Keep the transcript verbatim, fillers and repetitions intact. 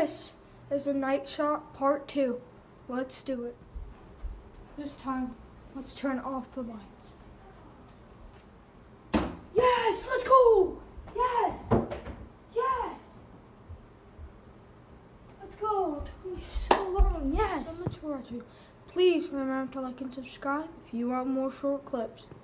This is a night shot part two. Let's do it. This time, let's turn off the lights. Yes, let's go. Yes, yes. Let's go. It took me so long. Yes. So much for watching. Please remember to like and subscribe if you want more short clips.